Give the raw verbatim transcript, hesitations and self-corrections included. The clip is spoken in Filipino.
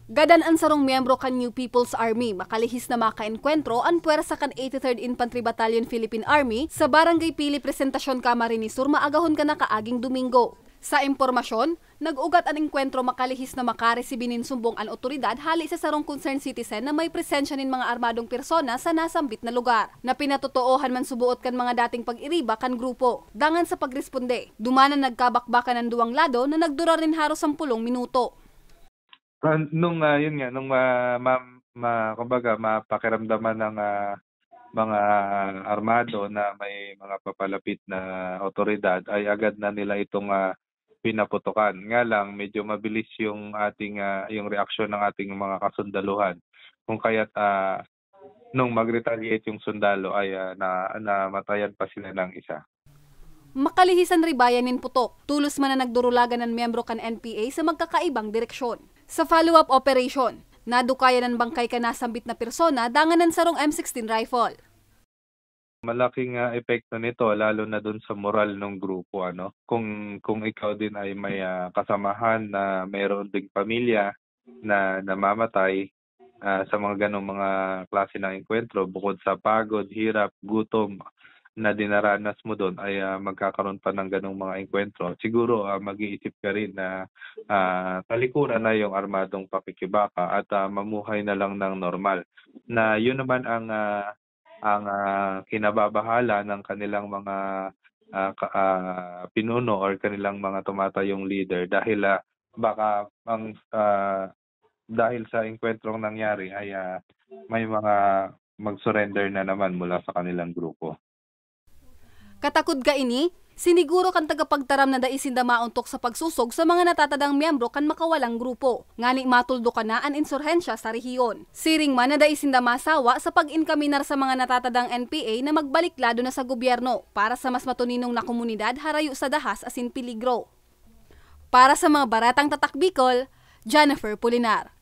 Gadan ang sarong miyembro kan New People's Army, makalihis na makaenkwentro ang puwersa kan eighty-third Infantry Battalion Philippine Army sa Barangay Pili Presentasyon Camarines Sur maagahon ka na kaaging Domingo. Sa impormasyon, nag-ugat ang enkwentro makalihis na makaresibinin sumbong ang otoridad hali sa sarong concerned citizen na may presensya nin mga armadong persona sa nasambit na lugar. Na pinatotoohan man subuot kan mga dating pag-iriba kan grupo. Dangan sa pagresponde, dumanan nagkabakbakan ng duwang lado na nagdura rin haros sampulong minuto. Nung uh, yun nga, nung uh, ma, ma, kumbaga, mapakiramdaman ng uh, mga armado na may mga papalapit na otoridad ay agad na nila itong uh, pinaputukan. Nga lang, medyo mabilis yung ating uh, yung reaksyon ng ating mga kasundaluhan. Kung kaya't uh, nung mag-retaliate yung sundalo ay uh, na namatayan pa sila ng isa. Makalihisan ribayan nin putok, tulos man na nagdurulagan ng miyembro kan N P A sa magkakaibang direksyon. Sa follow-up operation, nadukayan ng bangkay ka nasambit na persona dangan ng sarong M sixteen rifle. Malaking uh, epekto nito lalo na dun sa moral ng grupo, ano. Kung kung ikaw din ay may uh, kasamahan na mayroon ding pamilya na namamatay uh, sa mga ganong mga klase ng enkwentro, bukod sa pagod, hirap, gutom na dinaranas mo doon ay uh, magkakaroon pa ng ganong mga enkwentro. Siguro uh, mag-iisip ka rin na uh, talikuran na yung armadong pakikibaka at uh, mamuhay na lang ng normal. Na yun naman ang uh, ang uh, kinababahala ng kanilang mga uh, uh, pinuno or kanilang mga tumatayong leader dahil uh, baka ang uh, dahil sa engkwentrong nangyari ay uh, may mga mag-surrender na naman mula sa kanilang grupo. Katakod ka ini, siniguro kan tagapagtaram na daisin da mauntok sa pagsusog sa mga natatadang miyembro kan makawalang grupo. Ngani matuldo ka na ang insurhensya sa rehiyon. Siring man na daisin da masawa sa pag-inkaminar sa mga natatadang N P A na magbaliklado na sa gobyerno para sa mas matuninong na komunidad harayo sa dahas asin peligro. Para sa mga baratang tatak Bicol, Jennifer Pulinar.